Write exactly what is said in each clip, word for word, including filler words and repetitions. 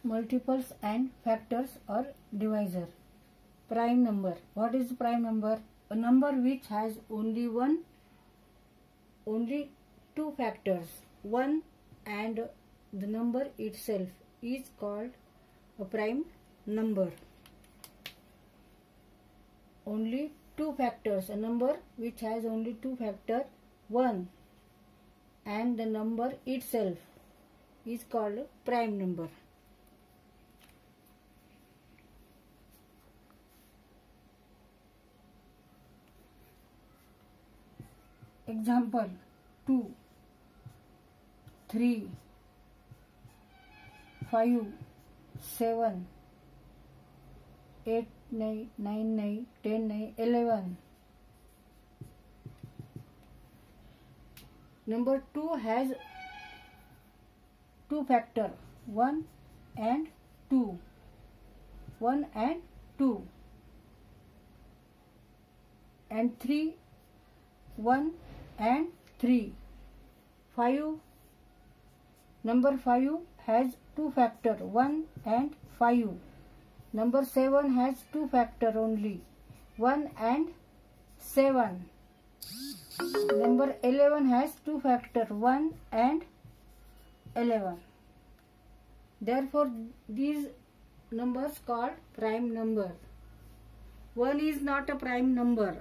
multiples and factors or divisor. Prime number. What is prime number? A number which has only one, only two factors, one and the number itself is called a prime number. Only two factors, a number which has only two factors, one and the number itself is called a prime number. Example: two, three, five, seven, eight, nine, nine, ten, eleven. Number two has two factor, one and two, one and two, and three, one and three. Five, number five has two factor, one and five. Number seven has two factor only, one and seven. Number eleven has two factor, one and eleven. Therefore, these numbers called prime number. one is not a prime number.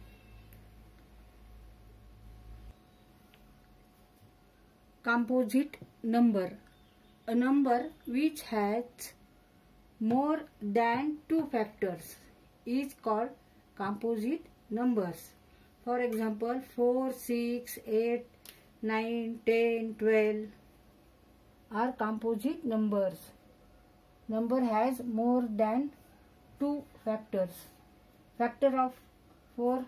Composite number. A number which has more than two factors is called composite numbers. For example, four, six, eight, nine, ten, twelve are composite numbers. Number has more than two factors. Factor of four,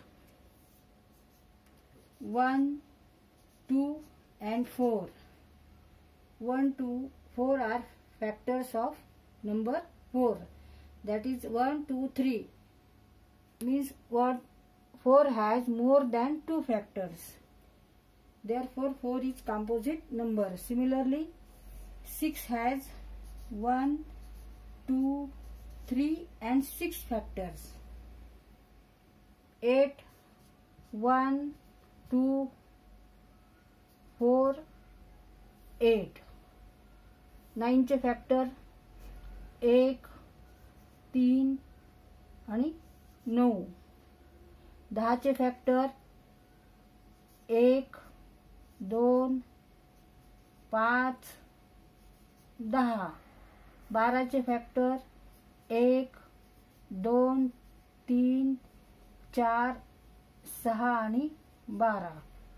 one, two and four. one, two, four are factors of number four. That is one, two, three. Means what? four has more than two factors. Therefore, four is composite number. Similarly, six has one, two, three and six factors. eight, one, two, four, eight. nine चे factor एक, तीन आणि नऊ. दहाचे factor एक, दोन, पाच, दहा. बाराचे फॅक्टर एक, दोन, तीन, चार, सहा आणि बारा.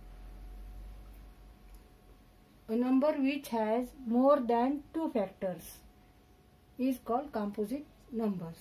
A number which has more than two factors is called composite numbers.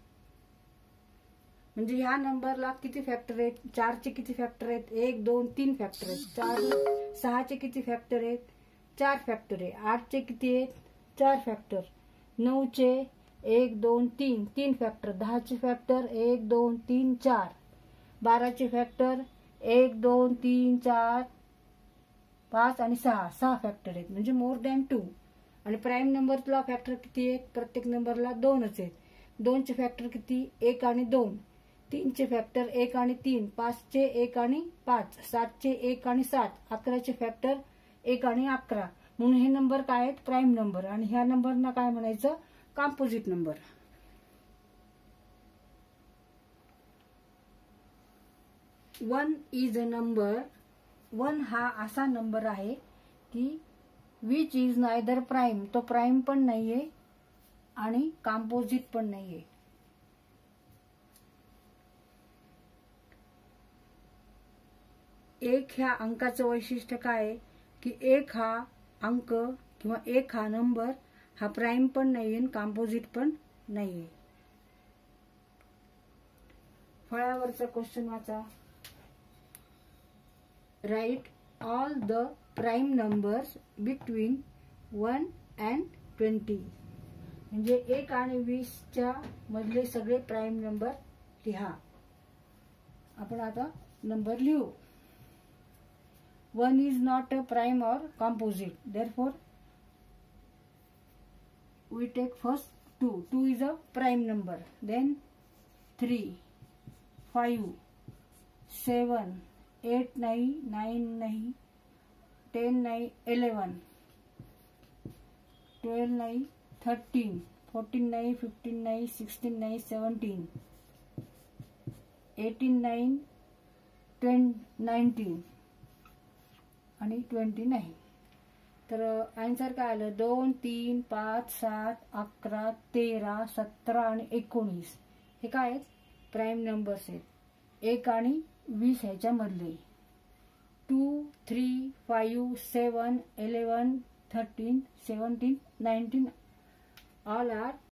म्हणजे ह्या नंबरला किती फॅक्टर आहेत? चारचे किती फॅक्टर आहेत? एक, दोन, तीन फॅक्टर आहेत. चार, सहाचे किती फॅक्टर आहेत? चार फॅक्टर आहे. आठचे किती आहेत? चार फॅक्टर. नऊचे एक, दोन, तीन, तीन फॅक्टर. दहाचे फॅक्टर एक, दोन, तीन, चार. बाराचे फॅक्टर एक, दोन, तीन, चार, पाच आणि सहा. सहा फॅक्टर आहेत. म्हणजे मोर दॅन टू. आणि प्राईम नंबरला फॅक्टर किती आहेत? प्रत्येक नंबरला दोनच आहेत. दोनचे फॅक्टर किती? एक आणि दोन. तीनचे फॅक्टर एक आणि तीन. पाचचे एक आणि पाच. सातचे एक आणि सात. अकराचे फॅक्टर एक आणि अकरा. म्हणून हे नंबर काय आहेत? Prime number. आणि ह्या नंबरना काय म्हणायचं? Composite number. One is a number. One हा असा नंबर आहे की विच इज नायदर प्राईम. तो प्राईम पण नाहीये आणि कॉम्पोजिट पण नाहीये. एक ह्या अंकाचं वैशिष्ट्य काय आहे की एक हा अंक किंवा एक हा नंबर हा प्राईम पण नाहीये आणि कॉम्पोजिट पण नाहीये. फळ्यावरचा क्वेश्चन वाचा. Write all the prime numbers between one and twenty. म्हणजे एक आणि वीसच्या मधले सगळे प्राईम नंबर लिहा. आपण आता नंबर लिहू. one is not a prime or composite. Therefore, we take first two. two is a prime number. Then three, five, seven, eight, nine, nine, nine, ten, nine, eleven, twelve, nine, thirteen, fourteen, nine, fifteen, nine, sixteen, nine, seventeen, eighteen, nine, twenty, nineteen आणि twenty nine. तर answer काय आलं, दोन, तीन, पाच, सात, अकरा, तेरा, सतरा आणि एकोणीस हे काय आहेत, प्राईम नंबर्स आहेत. एक आणि वीस ह्याच्यामधले. Two, three, five, seven, eleven, thirteen, seventeen, nineteen all R